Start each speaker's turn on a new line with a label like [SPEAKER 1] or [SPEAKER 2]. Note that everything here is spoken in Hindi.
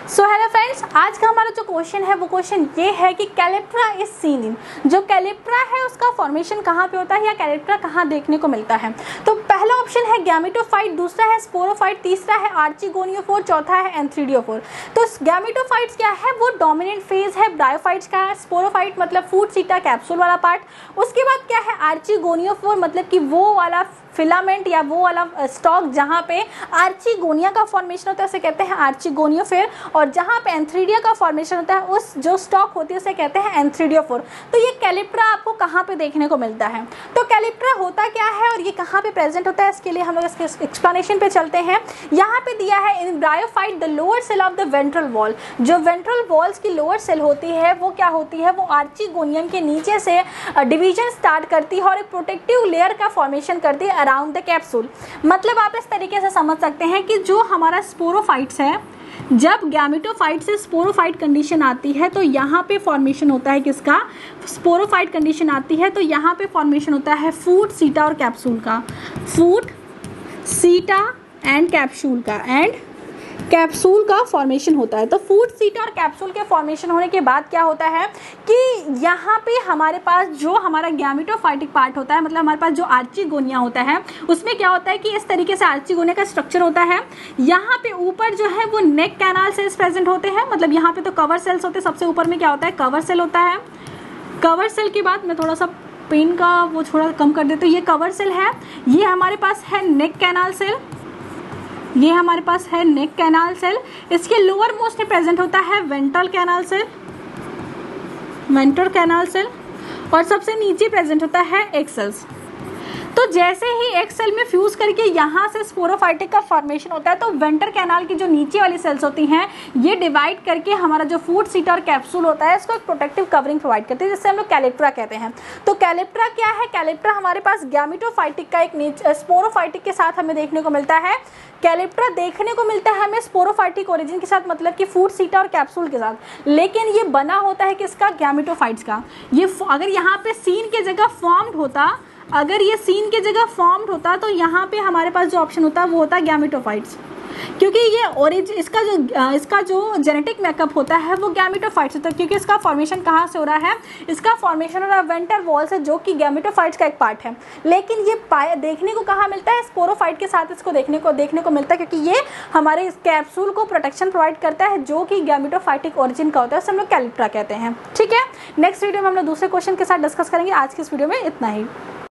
[SPEAKER 1] सो हेलो फ्रेंड्स, आज का हमारा जो क्वेश्चन है वो क्वेश्चन ये है कि कैलिप्ट्रा इज सीन इन। जो कैलिप्ट्रा है उसका फॉर्मेशन कहाँ पे होता है या कैलिप्ट्रा कहाँ देखने को मिलता है। तो पहला ऑप्शन है गैमेटोफाइट, दूसरा है स्पोरोफाइट, तीसरा है आर्चिगोनियोफोर, चौथा है एंथ्रीडियोफोर। तो गैमेटोफाइट्स क्या है, वो डोमिनेंट फेज है ब्रायोफाइट्स का। स्पोरोफाइट मतलब फूड सीटा कैप्सूल वाला पार्ट। उसके बाद क्या है आर्चिगोनियोफोर, मतलब कि वो वाला फिलामेंट या वो वाला स्टॉक जहाँ पे आर्चिगोनिया का फॉर्मेशन होता है उसे कहते हैं आर्चिगोनियोफोर, और जहाँ पे एंथ्रीडिया का फॉर्मेशन होता है उस जो स्टॉक होती है उसे कहते हैं एंथ्रीडियोफोर। तो ये कैलिप्ट्रा आपको कहाँ पे देखने को मिलता है। तो कैलिप्ट्रा होता क्या है और ये कहाँ पे प्रेजेंट होता है, इसके लिए हम लोग इसके एक्सप्लेनेशन पे चलते हैं। यहाँ पे दिया है in bryophyte the lower cell of the ventral wall. जो वेंट्रल वॉल्स की लोअर सेल होती है वो क्या होती है, वो आर्चिगोनियम के नीचे से डिवीजन स्टार्ट करती है और एक प्रोटेक्टिव लेयर का फॉर्मेशन करती है अराउंड द कैप्सूल। मतलब आप इस तरीके से समझ सकते हैं कि जो हमारा स्पोरोफाइट्स है, जब गैमेटोफाइट से स्पोरोफाइट कंडीशन आती है तो यहाँ पे फॉर्मेशन होता है किसका, स्पोरोफाइट कंडीशन आती है तो यहाँ पे फॉर्मेशन होता है फूड सीटा और कैप्सूल का, फूड सीटा एंड कैप्सूल का, एंड कैप्सूल का फॉर्मेशन होता है। तो फूड सीटा और कैप्सूल के फॉर्मेशन होने के बाद क्या होता है कि यहाँ पे हमारे पास जो हमारा गैमेटोफाइटिक पार्ट होता है, मतलब हमारे पास जो आर्चिगोनिया होता है उसमें क्या होता है कि इस तरीके से आर्चिगोनिया का स्ट्रक्चर होता है। यहाँ पे ऊपर जो है वो नेक कैनाल सेल्स प्रेजेंट होते हैं, मतलब यहाँ पे तो कवर सेल्स होते हैं। सबसे ऊपर में क्या होता है, कवर सेल होता है। कवर सेल के बाद मैं थोड़ा सा पेन का वो थोड़ा कम कर देती हूँ। ये कवर सेल है, ये हमारे पास है नेक कैनाल सेल, ये हमारे पास है नेक कैनाल सेल। इसके लोअर मोस्ट में प्रेजेंट होता है ventral canal cell, ventral canal cell, और सबसे नीचे प्रेजेंट होता है एग सेल्स। तो जैसे ही एग सेल में फ्यूज करके यहाँ से स्पोरोफाइटिक का फॉर्मेशन होता है तो वेंट्रल कैनाल की जो नीचे वाली सेल्स होती हैं ये डिवाइड करके हमारा जो फूड सीटा और कैप्सूल होता है इसको एक प्रोटेक्टिव कवरिंग प्रोवाइड करते हैं, जिससे हम लोग कैलिप्ट्रा कहते हैं। तो कैलिप्ट्रा क्या है, कैलिप्ट्रा हमारे पास गैमेटोफाइटिक का एक स्पोरोफाइटिक के साथ हमें देखने को मिलता है। कैलिप्ट्रा देखने को मिलता है हमें स्पोरोफाइटिक ओरिजिन के साथ, मतलब कि फूड सीटा और कैप्सूल के साथ, लेकिन ये बना होता है किसका, गैमेटोफाइट्स का। ये अगर यहाँ पे सीन की जगह फॉर्म्ड होता, अगर ये सीन की जगह फॉर्म्ड होता तो यहाँ पे हमारे पास जो ऑप्शन होता वो होता गैमेटोफाइट्स, क्योंकि ये इसका जो जेनेटिक मेकअप होता है वो गैमेटोफाइट्स होता है। क्योंकि इसका फॉर्मेशन कहाँ से हो रहा है, इसका फॉर्मेशन हो रहा है वेंट्रल वॉल से, जो कि गैमेटोफाइट्स का एक पार्ट है। लेकिन ये देखने को कहाँ मिलता है, स्पोरोफाइट के साथ इसको देखने को मिलता है, क्योंकि ये हमारे कैप्सूल को प्रोटेक्शन प्रोवाइड करता है जो कि गैमेटोफाइटिक ओरिजिन का होता है, उसे हम लोग कैलिप्ट्रा कहते हैं। ठीक है, नेक्स्ट वीडियो में हम लोग दूसरे क्वेश्चन के साथ डिस्कस करेंगे। आज की इस वीडियो में इतना ही।